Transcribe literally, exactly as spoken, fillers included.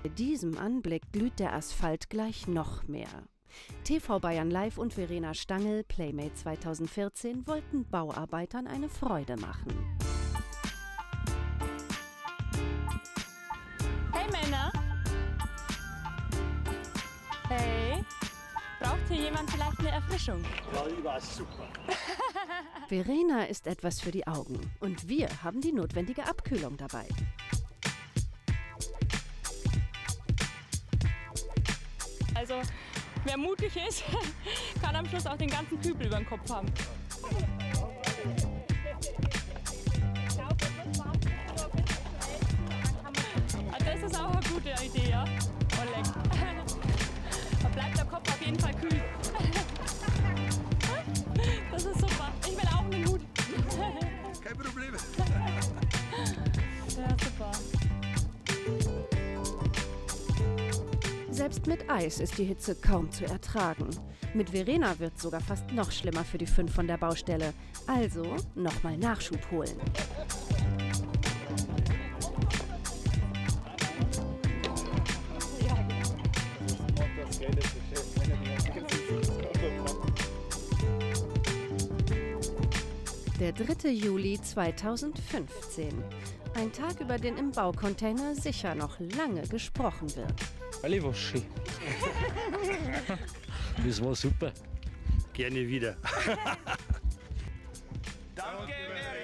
Bei diesem Anblick glüht der Asphalt gleich noch mehr. T V Bayern Live und Verena Stangl, Playmate zweitausendvierzehn, wollten Bauarbeitern eine Freude machen. Hey Männer! Hey! Braucht hier jemand vielleicht eine Erfrischung? Ja, die war super. Verena ist etwas für die Augen und wir haben die notwendige Abkühlung dabei. Also, wer mutig ist, kann am Schluss auch den ganzen Kübel über den Kopf haben. Das ist auch eine gute Idee, ja, Oleg. Da bleibt der Kopf auf jeden Fall kühl. Das ist super. Ich will auch einen Hut. Kein Problem. Ja, super. Selbst mit Eis ist die Hitze kaum zu ertragen. Mit Verena wird es sogar fast noch schlimmer für die fünf von der Baustelle. Also nochmal Nachschub holen. Der dritte Juli zweitausendfünfzehn. Ein Tag, über den im Baucontainer sicher noch lange gesprochen wird. Alle war schön. Das war super. Gerne wieder. Danke.